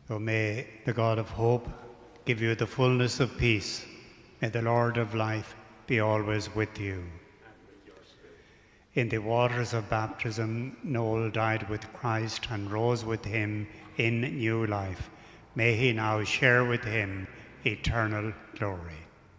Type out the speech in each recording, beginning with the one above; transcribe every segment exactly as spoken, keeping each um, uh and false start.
So may the God of hope give you the fullness of peace. May the Lord of life be always with you. In the waters of baptism, Noel died with Christ and rose with him in new life. May he now share with him eternal glory.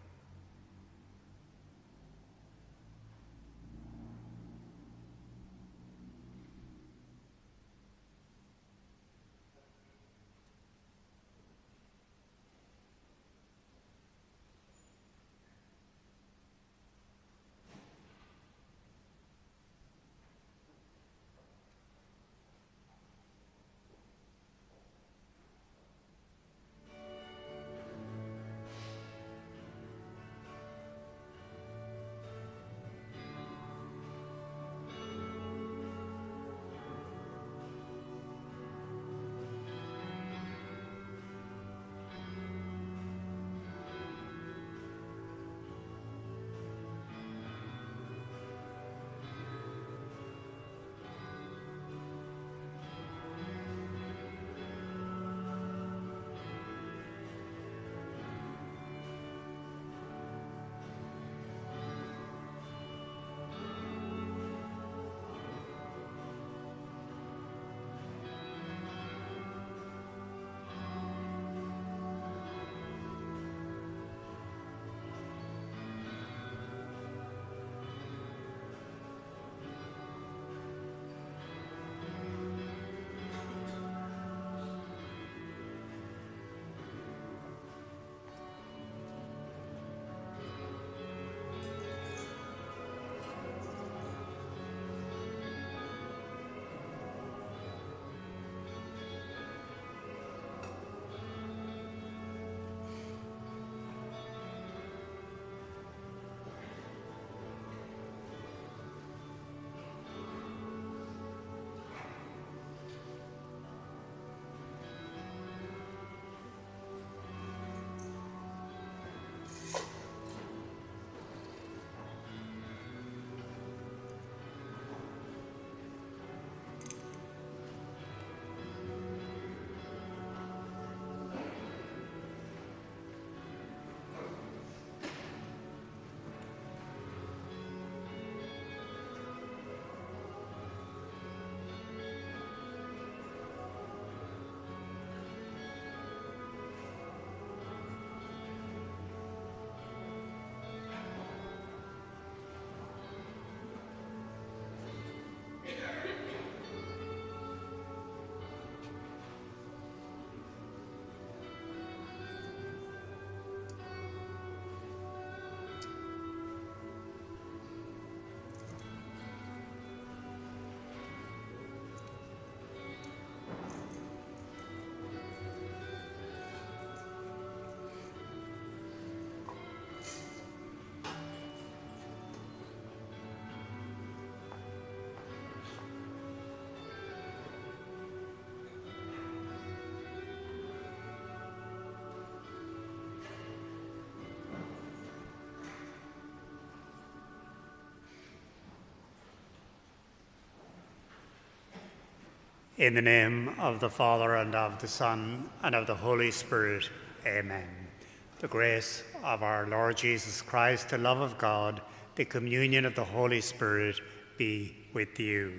In the name of the Father, and of the Son, and of the Holy Spirit. Amen. The grace of our Lord Jesus Christ, the love of God, the communion of the Holy Spirit be with you.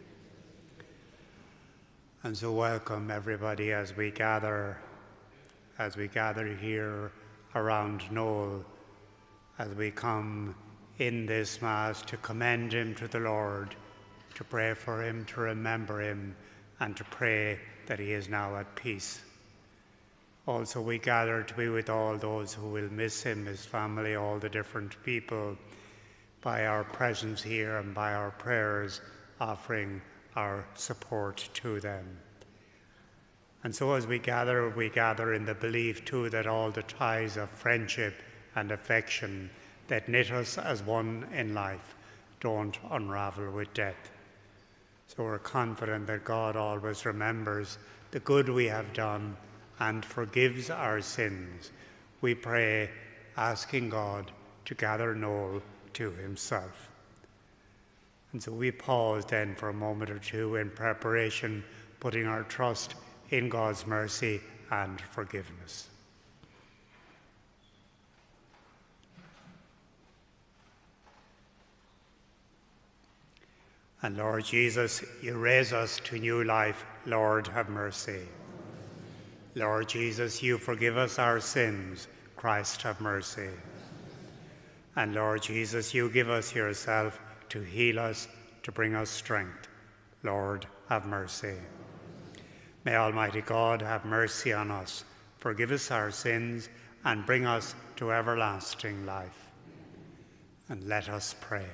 And so welcome everybody as we gather, as we gather here around Noel, as we come in this Mass to commend him to the Lord, to pray for him, to remember him, and to pray that he is now at peace. Also, we gather to be with all those who will miss him, his family, all the different people, by our presence here and by our prayers, offering our support to them. And so as we gather, we gather in the belief too that all the ties of friendship and affection that knit us as one in life don't unravel with death. So we're confident that God always remembers the good we have done and forgives our sins. We pray, asking God to gather Noel to himself. And so we pause then for a moment or two in preparation, putting our trust in God's mercy and forgiveness. And Lord Jesus, you raise us to new life. Lord, have mercy. Lord Jesus, you forgive us our sins. Christ, have mercy. And Lord Jesus, you give us yourself to heal us, to bring us strength. Lord, have mercy. May Almighty God have mercy on us, forgive us our sins, and bring us to everlasting life. And let us pray.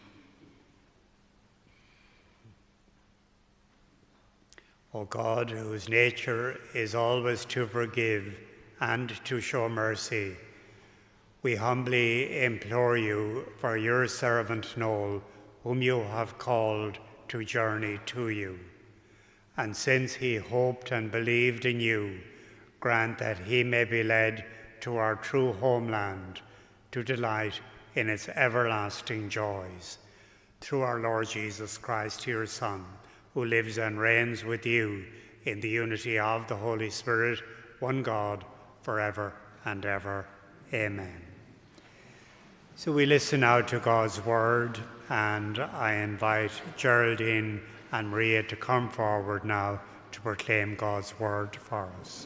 O God, whose nature is always to forgive and to show mercy, we humbly implore you for your servant Noel, whom you have called to journey to you. And since he hoped and believed in you, grant that he may be led to our true homeland to delight in its everlasting joys. Through our Lord Jesus Christ, your Son, who lives and reigns with you in the unity of the Holy Spirit, one God, forever and ever. Amen. So we listen now to God's word, and I invite Geraldine and Maria to come forward now to proclaim God's word for us.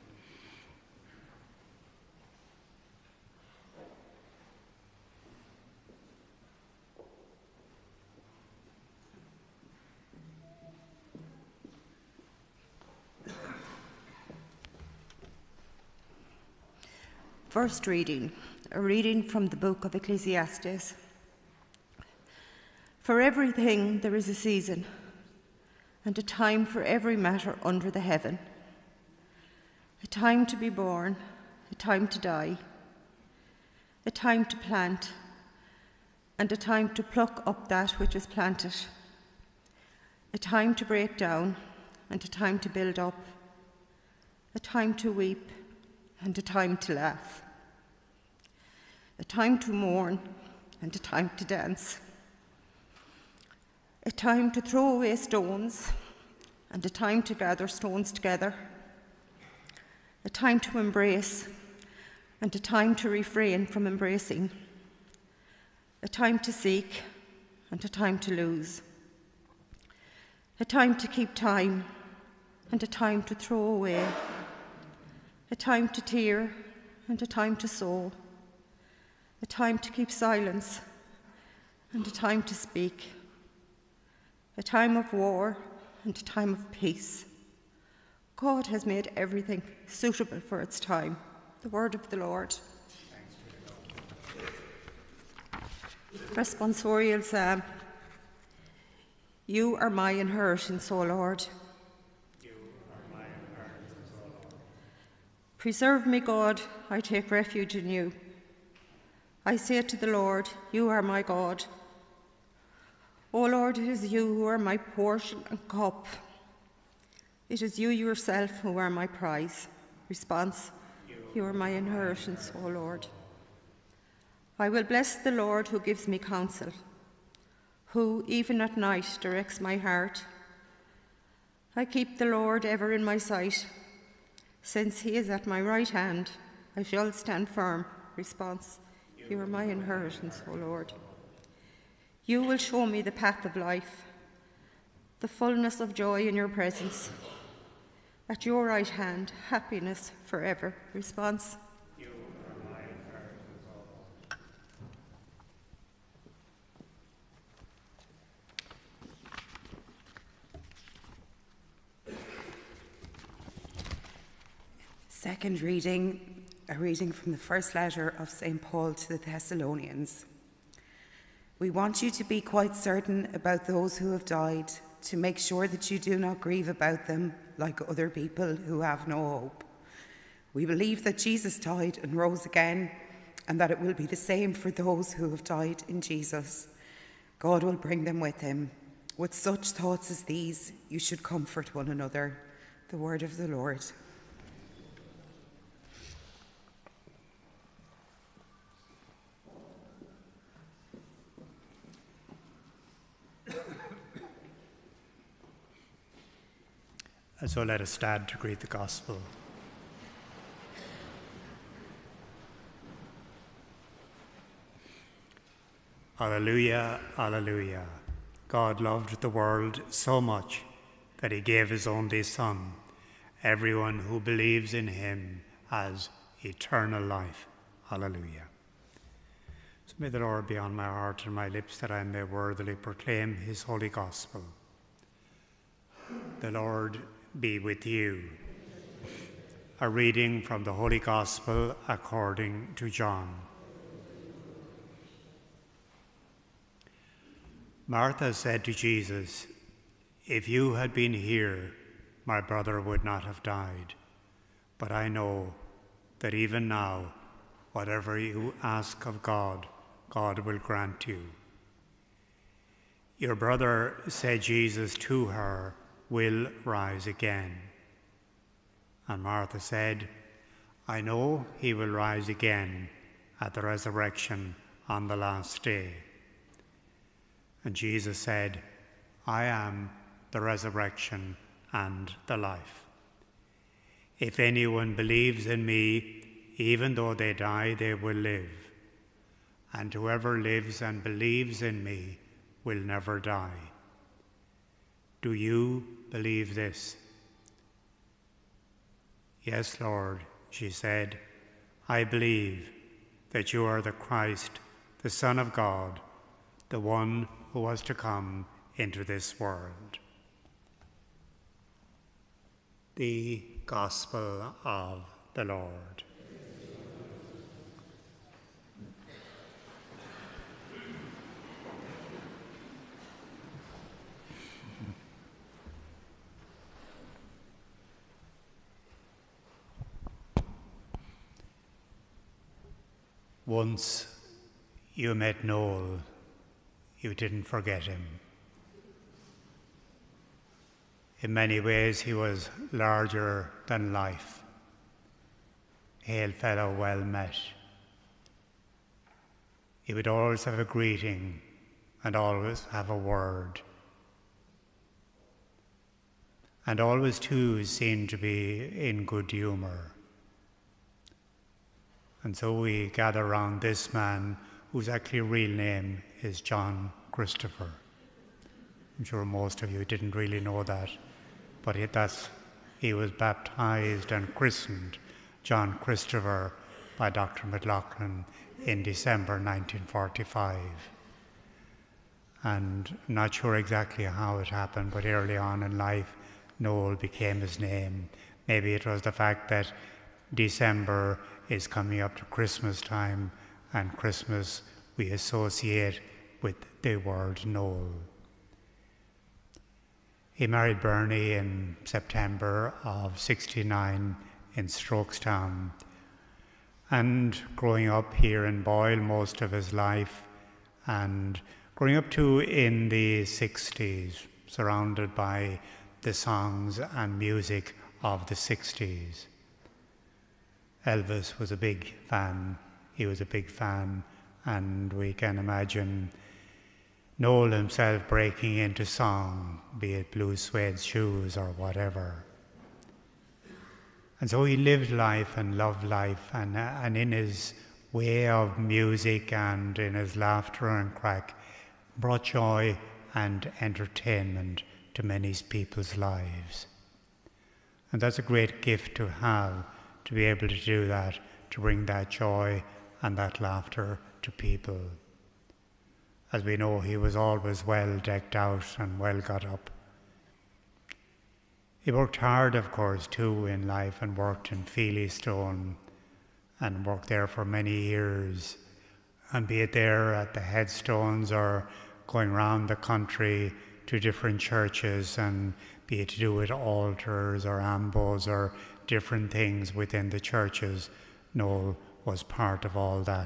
First reading, a reading from the book of Ecclesiastes. For everything there is a season, and a time for every matter under the heaven, a time to be born, a time to die, a time to plant, and a time to pluck up that which is planted, a time to break down, and a time to build up, a time to weep, and a time to laugh, a time to mourn, and a time to dance, a time to throw away stones, and a time to gather stones together, a time to embrace, and a time to refrain from embracing, a time to seek, and a time to lose, a time to keep time, and a time to throw away, a time to tear, and a time to sow, a time to keep silence, and a time to speak, a time of war, and a time of peace. God has made everything suitable for its time. The word of the Lord. Responsorial Psalm. You are my inheritance, O Lord. Preserve me, God, I take refuge in you. I say to the Lord, you are my God. O Lord, it is you who are my portion and cup. It is you yourself who are my prize. Response, you are my inheritance, O Lord. I will bless the Lord who gives me counsel, who even at night directs my heart. I keep the Lord ever in my sight. Since he is at my right hand, I shall stand firm. Response, you are my inheritance, O Lord. You will show me the path of life, the fullness of joy in your presence. At your right hand, happiness forever. Response, you are my inheritance, O Lord. Second reading, a reading from the first letter of Saint Paul to the Thessalonians. We want you to be quite certain about those who have died, to make sure that you do not grieve about them like other people who have no hope. We believe that Jesus died and rose again, and that it will be the same for those who have died in Jesus. God will bring them with him. With such thoughts as these, you should comfort one another. The word of the Lord. And so let us stand to greet the gospel. Alleluia, alleluia. God loved the world so much that he gave his only Son. Everyone who believes in him has eternal life. Alleluia. So may the Lord be on my heart and my lips, that I may worthily proclaim his holy gospel. The Lord be with you. A reading from the Holy Gospel according to John. Martha said to Jesus, "If you had been here, my brother would not have died. But I know that even now, whatever you ask of God, God will grant you." "Your brother," said Jesus to her, "will rise again." And Martha said, "I know he will rise again at the resurrection on the last day." And Jesus said, "I am the resurrection and the life. If anyone believes in me, even though they die, they will live. And whoever lives and believes in me will never die. Do you believe this?" "Yes, Lord," she said, "I believe that you are the Christ, the Son of God, the one who was to come into this world." The Gospel of the Lord. Once you met Noel, you didn't forget him. In many ways, he was larger than life. Hail fellow, well met. He would always have a greeting and always have a word. And always, too, seemed to be in good humour. And so we gather around this man, whose actually real name is John Christopher. I'm sure most of you didn't really know that, but he, that's, he was baptized and christened John Christopher by Doctor McLaughlin in December nineteen forty-five. And I'm not sure exactly how it happened, but early on in life, Noel became his name. Maybe it was the fact that December is coming up to Christmas time, and Christmas we associate with the word Noel. He married Bernie in September of sixty-nine in Strokestown, and growing up here in Boyle most of his life, and growing up too in the sixties, surrounded by the songs and music of the sixties. Elvis was a big fan. He was a big fan, and we can imagine Noel himself breaking into song, be it Blue Suede Shoes or whatever. And so he lived life and loved life, and, and in his way of music and in his laughter and crack, brought joy and entertainment to many people's lives. And that's a great gift to have, to be able to do that, to bring that joy and that laughter to people. As we know, he was always well decked out and well got up. He worked hard, of course, too, in life, and worked in Feelystone, and worked there for many years. And be it there at the headstones or going around the country to different churches, and be it to do with altars or ambos or different things within the churches, Noel was part of all that.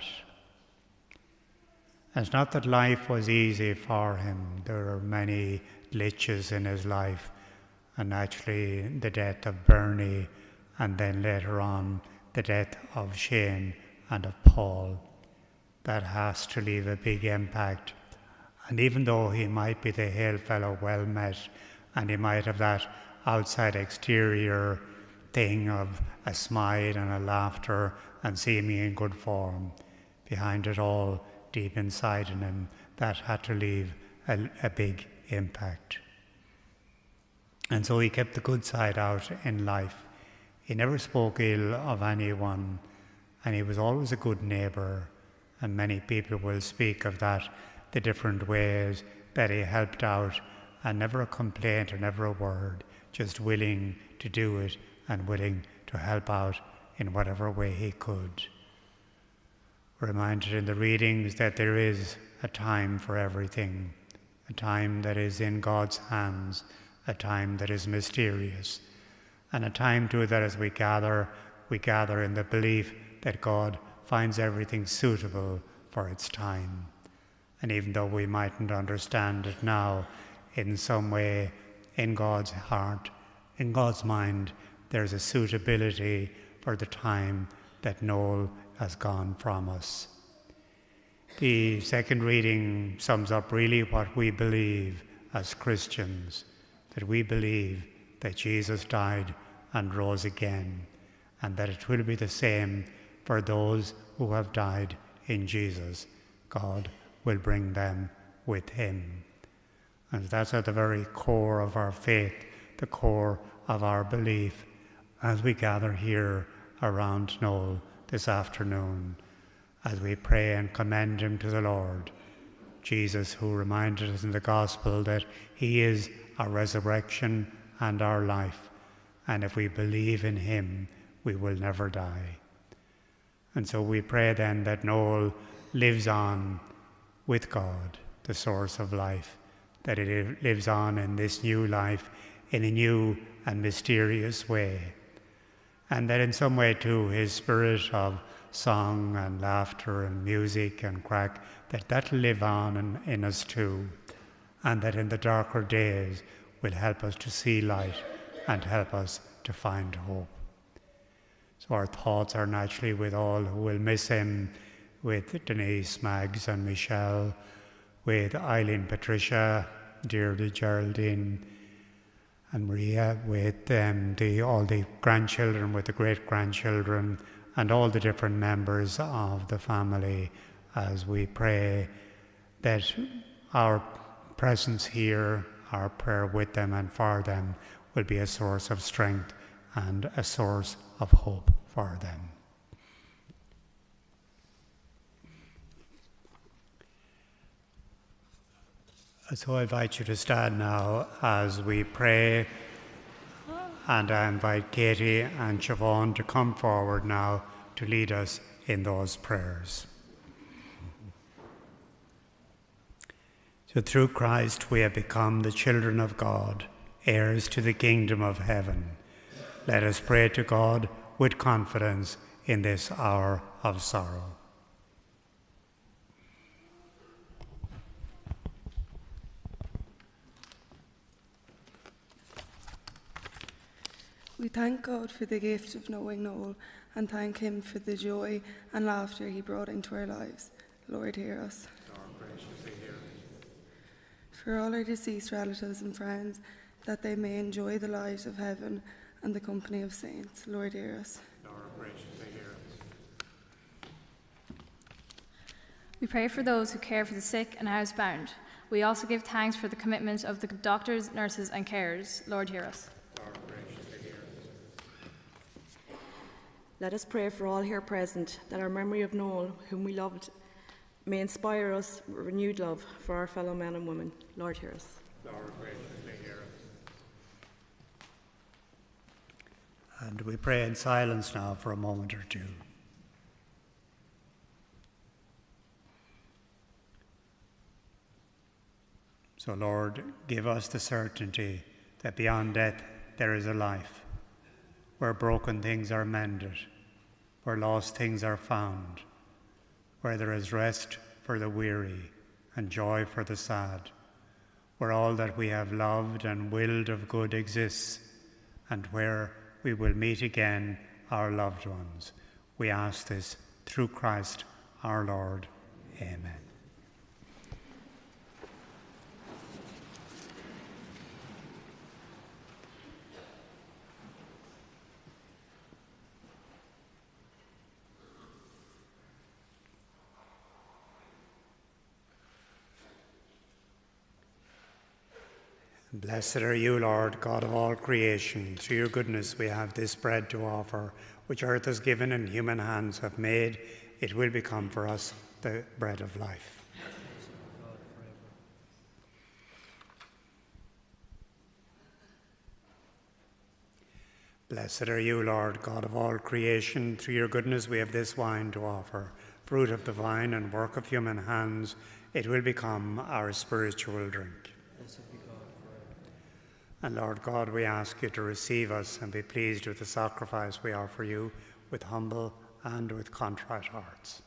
And it's not that life was easy for him. There are many glitches in his life, and actually the death of Bernie, and then later on the death of Shane and of Paul. That has to leave a big impact. And even though he might be the hail fellow well met, and he might have that outside exterior thing of a smile and a laughter and seeming in good form, behind it all, deep inside in him, that had to leave a, a big impact. And so he kept the good side out in life. He never spoke ill of anyone, and he was always a good neighbour. And many people will speak of that, the different ways that he helped out, and never a complaint or never a word, just willing to do it and willing to help out in whatever way he could. We're reminded in the readings that there is a time for everything, a time that is in God's hands, a time that is mysterious, and a time too that as we gather, we gather in the belief that God finds everything suitable for its time. And even though we mightn't understand it now, in some way, in God's heart, in God's mind, there's a suitability for the time that Noel has gone from us. The second reading sums up really what we believe as Christians, that we believe that Jesus died and rose again, and that it will be the same for those who have died in Jesus. God will bring them with him. And that's at the very core of our faith, the core of our belief, as we gather here around Noel this afternoon, as we pray and commend him to the Lord. Jesus, who reminded us in the gospel that he is our resurrection and our life, and if we believe in him, we will never die. And so we pray then that Noel lives on with God, the source of life, that it lives on in this new life in a new and mysterious way. And that in some way too, his spirit of song and laughter and music and crack, that that'll live on in, in us too. And that in the darker days will help us to see light and help us to find hope. So our thoughts are naturally with all who will miss him, with Denise, Mags and Michelle, with Eileen, Patricia, Deirdre, Geraldine and Maria, with um, the, all the grandchildren, with the great-grandchildren, and all the different members of the family, as we pray that our presence here, our prayer with them and for them, will be a source of strength and a source of hope for them. So I invite you to stand now as we pray, and I invite Katie and Siobhan to come forward now to lead us in those prayers. So through Christ we have become the children of God, heirs to the kingdom of heaven. Let us pray to God with confidence in this hour of sorrow. We thank God for the gift of knowing Noel and thank him for the joy and laughter he brought into our lives. Lord, hear us. Lord, graciously hear us. For all our deceased relatives and friends, that they may enjoy the light of heaven and the company of saints. Lord, hear us. Lord, graciously hear us. We pray for those who care for the sick and housebound. We also give thanks for the commitment of the doctors, nurses and carers. Lord, hear us. Let us pray for all here present, that our memory of Noel, whom we loved, may inspire us with renewed love for our fellow men and women. Lord, hear us. Lord, graciously hear us. And we pray in silence now for a moment or two. So, Lord, give us the certainty that beyond death there is a life, where broken things are mended, where lost things are found, where there is rest for the weary and joy for the sad, where all that we have loved and willed of good exists, and where we will meet again our loved ones. We ask this through Christ our Lord. Amen. Blessed are you, Lord, God of all creation. Through your goodness we have this bread to offer, which earth has given and human hands have made. It will become for us the bread of life. Blessed are you, Lord, God of all creation. Through your goodness we have this wine to offer, fruit of the vine and work of human hands. It will become our spiritual drink. And Lord God, we ask you to receive us and be pleased with the sacrifice we offer you with humble and with contrite hearts.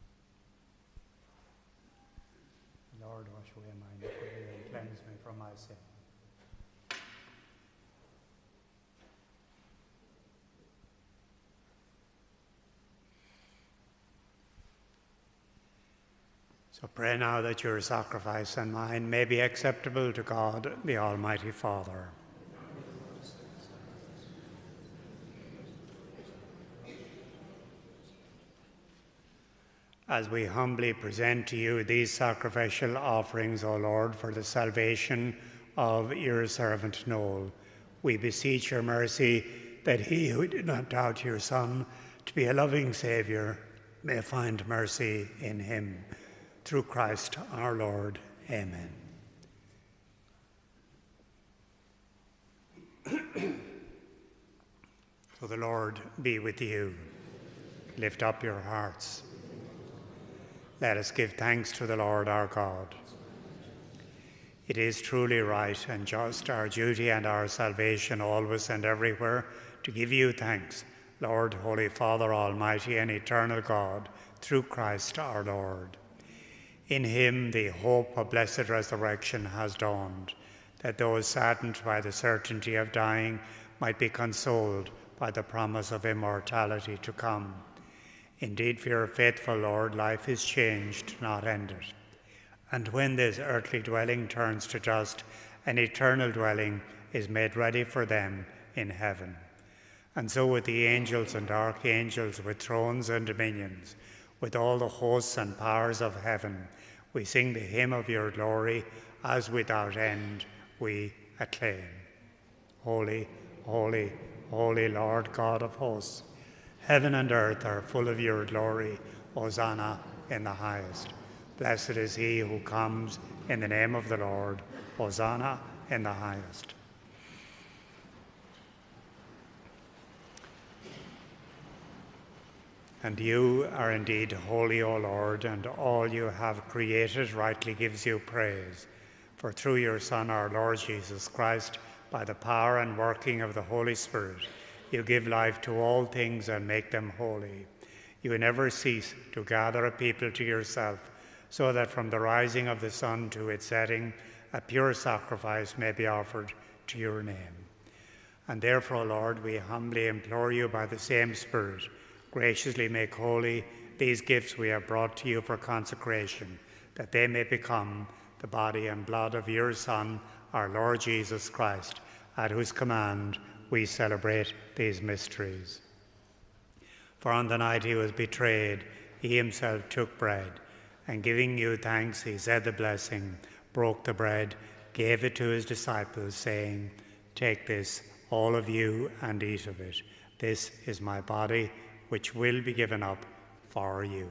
Lord, wash away my iniquity and cleanse me from my sin. So pray now that your sacrifice and mine may be acceptable to God, the Almighty Father. As we humbly present to you these sacrificial offerings, O Lord, for the salvation of your servant Noel, we beseech your mercy that he who did not doubt your Son to be a loving Saviour may find mercy in him. Through Christ our Lord. Amen. So the Lord be with you. Lift up your hearts. Let us give thanks to the Lord our God. It is truly right and just, our duty and our salvation always and everywhere, to give you thanks, Lord, Holy Father, Almighty and eternal God, through Christ our Lord. In him the hope of blessed resurrection has dawned, that those saddened by the certainty of dying might be consoled by the promise of immortality to come. Indeed, for your faithful Lord, life is changed, not ended. And when this earthly dwelling turns to dust, an eternal dwelling is made ready for them in heaven. And so with the angels and archangels, with thrones and dominions, with all the hosts and powers of heaven, we sing the hymn of your glory, as without end we acclaim. Holy, holy, holy Lord God of hosts, heaven and earth are full of your glory. Hosanna in the highest. Blessed is he who comes in the name of the Lord. Hosanna in the highest. And you are indeed holy, O Lord, and all you have created rightly gives you praise. For through your Son, our Lord Jesus Christ, by the power and working of the Holy Spirit, you give life to all things and make them holy. You never cease to gather a people to yourself, so that from the rising of the sun to its setting, a pure sacrifice may be offered to your name. And therefore, Lord, we humbly implore you by the same Spirit, graciously make holy these gifts we have brought to you for consecration, that they may become the body and blood of your Son, our Lord Jesus Christ, at whose command we celebrate these mysteries. For on the night he was betrayed, he himself took bread, and giving you thanks, he said the blessing, broke the bread, gave it to his disciples, saying, "Take this, all of you, and eat of it. This is my body, which will be given up for you."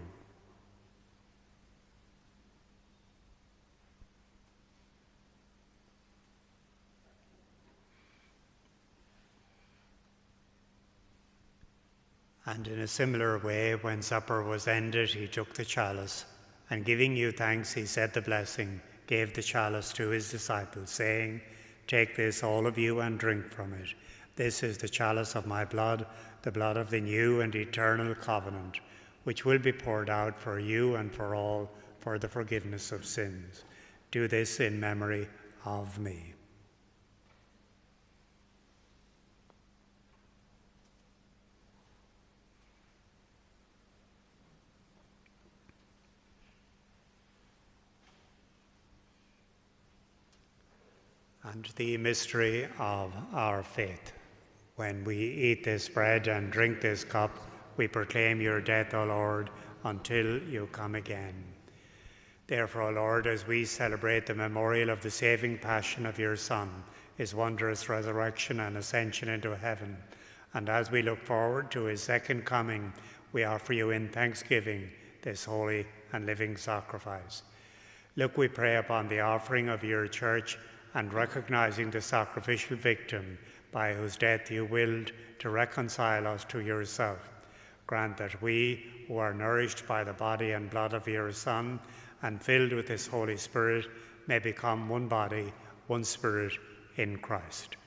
And in a similar way, when supper was ended, he took the chalice, and giving you thanks, he said the blessing, gave the chalice to his disciples, saying, "Take this, all of you, and drink from it. This is the chalice of my blood, the blood of the new and eternal covenant, which will be poured out for you and for all for the forgiveness of sins. Do this in memory of me." And the mystery of our faith. When we eat this bread and drink this cup, we proclaim your death, O Lord, until you come again. Therefore, O Lord, as we celebrate the memorial of the saving passion of your Son, his wondrous resurrection and ascension into heaven, and as we look forward to his second coming, we offer you in thanksgiving this holy and living sacrifice. Look, we pray, upon the offering of your church, and recognizing the sacrificial victim by whose death you willed to reconcile us to yourself. Grant that we, who are nourished by the body and blood of your Son, and filled with his Holy Spirit, may become one body, one spirit in Christ.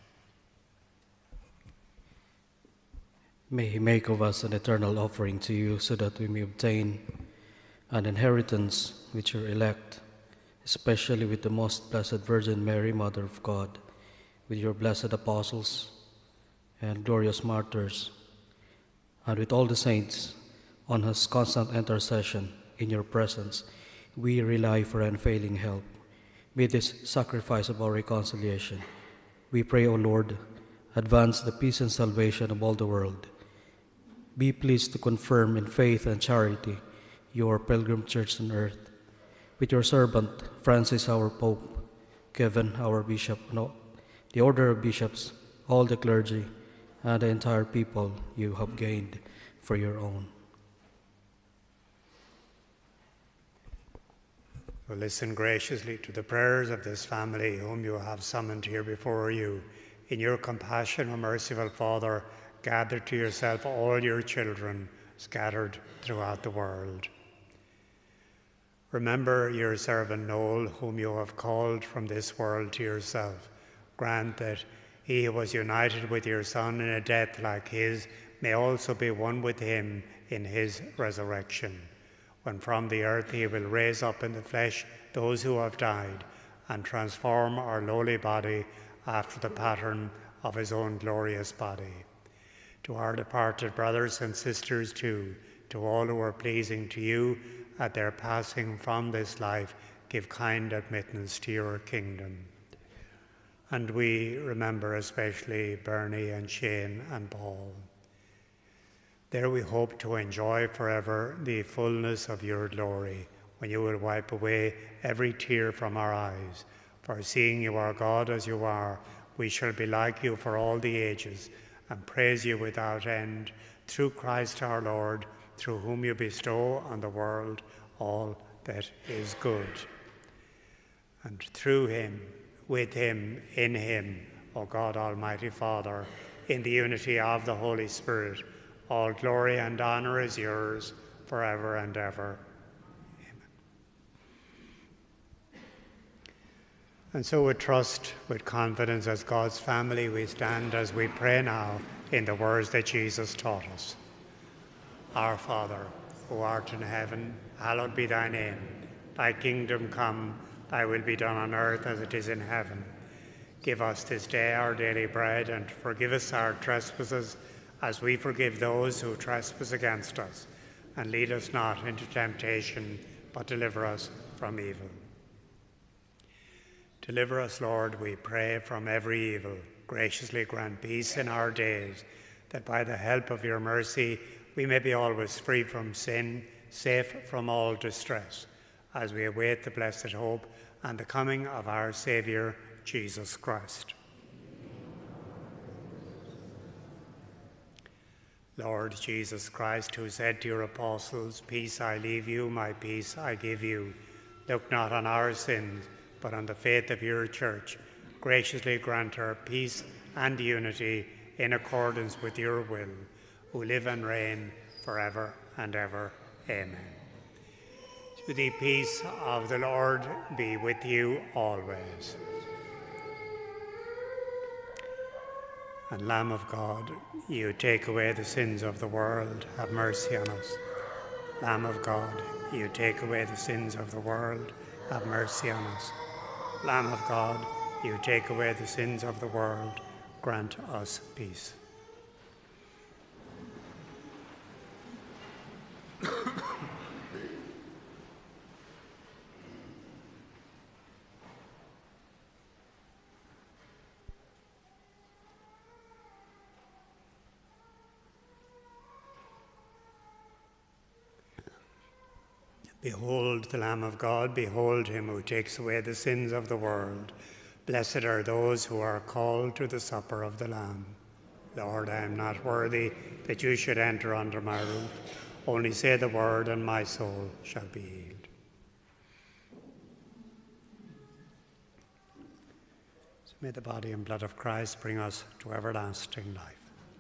May he make of us an eternal offering to you, so that we may obtain an inheritance with your elect, especially with the most blessed Virgin Mary, Mother of God, with your blessed apostles and glorious martyrs, and with all the saints, on whose constant intercession in your presence we rely for unfailing help. May this sacrifice of our reconciliation, we pray, O Lord, advance the peace and salvation of all the world. Be pleased to confirm in faith and charity your pilgrim church on earth, with your servant Francis, our Pope, Kevin, our Bishop, no, the order of bishops, all the clergy, and the entire people you have gained for your own. Well, listen graciously to the prayers of this family whom you have summoned here before you. In your compassion, O merciful Father, gather to yourself all your children scattered throughout the world. Remember your servant Noel, whom you have called from this world to yourself. Grant that he who was united with your Son in a death like his may also be one with him in his resurrection, when from the earth he will raise up in the flesh those who have died, and transform our lowly body after the pattern of his own glorious body. To our departed brothers and sisters too, to all who are pleasing to you at their passing from this life, give kind admittance to your kingdom. And we remember especially Bernie and Shane and Paul. There we hope to enjoy forever the fullness of your glory, when you will wipe away every tear from our eyes. For seeing you are God as you are, we shall be like you for all the ages, and praise you without end, through Christ our Lord, through whom you bestow on the world all that is good. And through him, with him, in him, O God, Almighty Father, in the unity of the Holy Spirit, all glory and honor is yours forever and ever. Amen. And so with trust, with confidence as God's family, we stand as we pray now in the words that Jesus taught us. Our Father, who art in heaven, hallowed be thy name. Thy kingdom come, thy will be done on earth as it is in heaven. Give us this day our daily bread, and forgive us our trespasses, as we forgive those who trespass against us. And lead us not into temptation, but deliver us from evil. Deliver us, Lord, we pray, from every evil. Graciously grant peace in our days, that by the help of your mercy we may be always free from sin, safe from all distress, as we await the blessed hope and the coming of our Saviour, Jesus Christ. Lord Jesus Christ, who said to your apostles, "Peace I leave you, my peace I give you," look not on our sins, but on the faith of your church. Graciously grant her peace and unity in accordance with your will, who live and reign forever and ever. Amen. The peace of the Lord be with you always. And Lamb of God, you take away the sins of the world, have mercy on us. Lamb of God, you take away the sins of the world, have mercy on us. Lamb of God, you take away the sins of the world, grant us peace. Behold the Lamb of God, behold him who takes away the sins of the world. Blessed are those who are called to the supper of the Lamb. Lord, I am not worthy that you should enter under my roof. Only say the word, and my soul shall be healed. So may the body and blood of Christ bring us to everlasting life.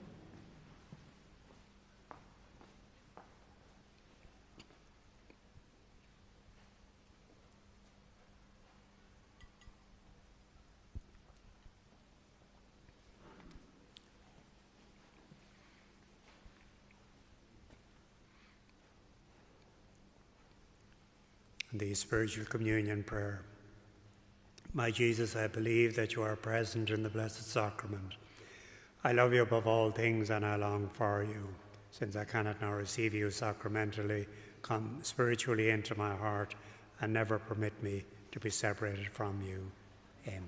The spiritual communion prayer. My Jesus, I believe that you are present in the blessed sacrament. I love you above all things, and I long for you. Since I cannot now receive you sacramentally, come spiritually into my heart and never permit me to be separated from you. Amen.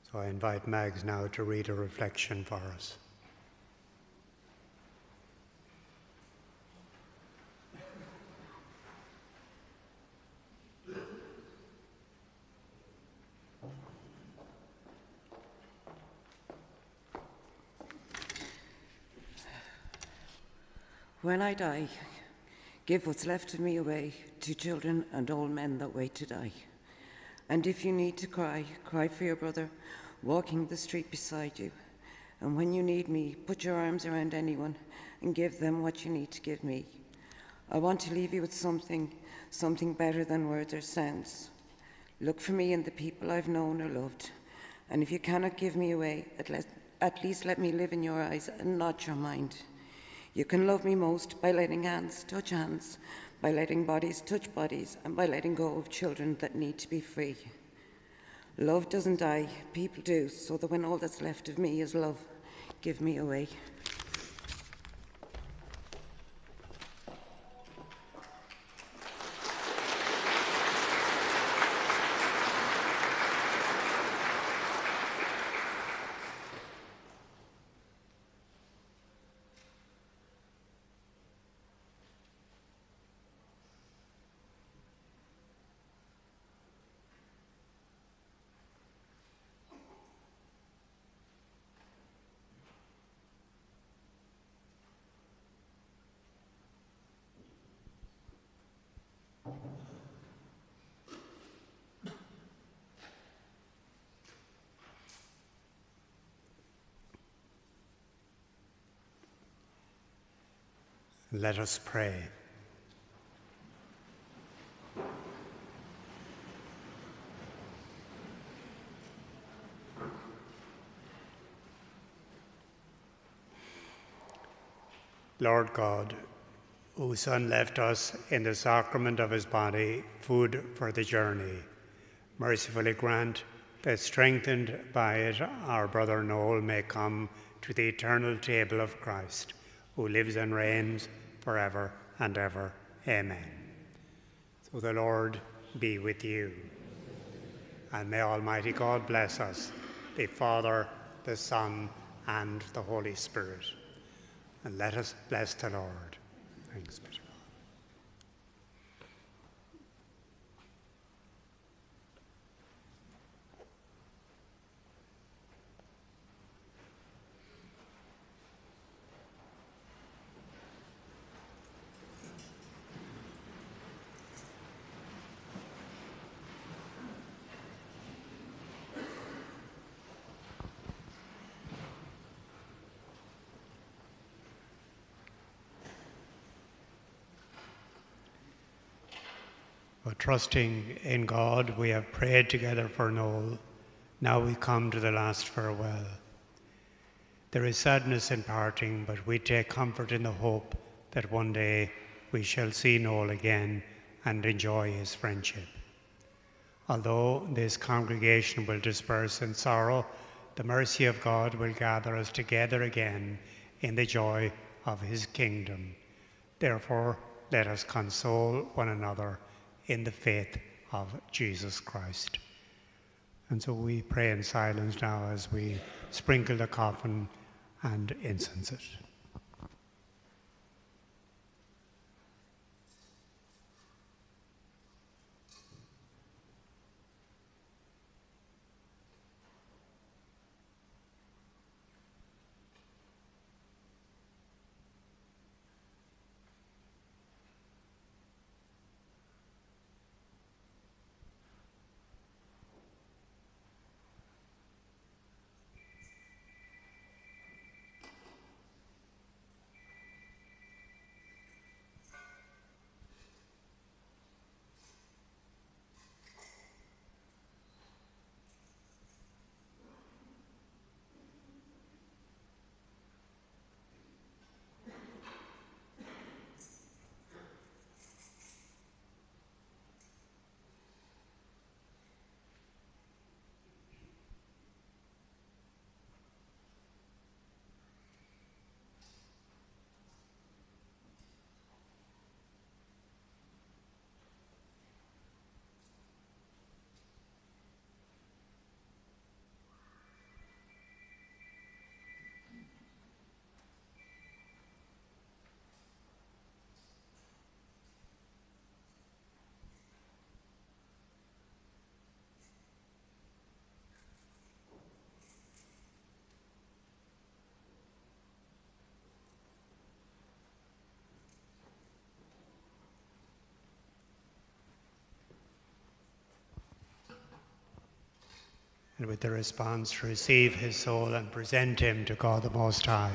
So I invite Mags now to read a reflection for us. When I die, give what's left of me away to children and old men that wait to die. And if you need to cry, cry for your brother walking the street beside you. And when you need me, put your arms around anyone and give them what you need to give me. I want to leave you with something, something better than words or sounds. Look for me in the people I've known or loved. And if you cannot give me away, at, le- at least let me live in your eyes and not your mind. You can love me most by letting hands touch hands, by letting bodies touch bodies, and by letting go of children that need to be free. Love doesn't die, people do, so that when all that's left of me is love, give me away. Let us pray. Lord God, whose Son left us in the sacrament of his body food for the journey, mercifully grant that, strengthened by it, our brother Noel may come to the eternal table of Christ, who lives and reigns forever and ever. Amen. So the Lord be with you. And may Almighty God bless us, the Father, the Son, and the Holy Spirit. And let us bless the Lord. Thanks be to God. But trusting in God, we have prayed together for Noel. Now we come to the last farewell. There is sadness in parting, but we take comfort in the hope that one day we shall see Noel again and enjoy his friendship. Although this congregation will disperse in sorrow, the mercy of God will gather us together again in the joy of his kingdom. Therefore, let us console one another in the faith of Jesus Christ. And so we pray in silence now as we sprinkle the coffin and incense it. and with the response receive his soul and present him to God the Most High.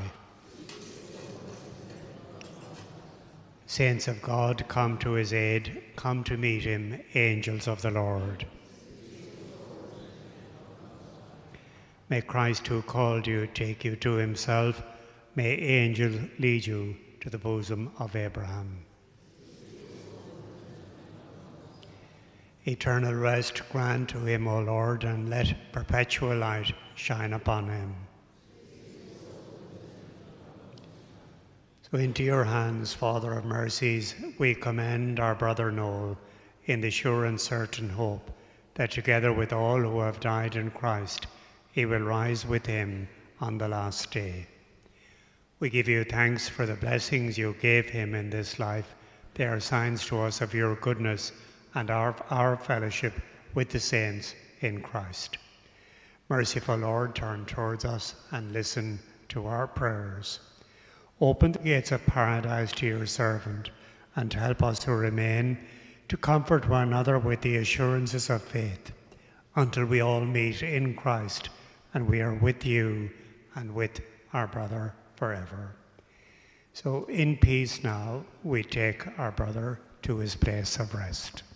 Saints of God, come to his aid, come to meet him, angels of the Lord. May Christ, who called you, take you to himself. May angels lead you to the bosom of Abraham. Eternal rest grant to him, O Lord, and let perpetual light shine upon him. So into your hands, Father of mercies, we commend our brother Noel in the sure and certain hope that together with all who have died in Christ, he will rise with him on the last day. We give you thanks for the blessings you gave him in this life. They are signs to us of your goodness and our, our fellowship with the saints in Christ. Merciful Lord, turn towards us and listen to our prayers. Open the gates of paradise to your servant, and to help us to remain, to comfort one another with the assurances of faith, until we all meet in Christ, and we are with you and with our brother forever. So in peace now, we take our brother to his place of rest.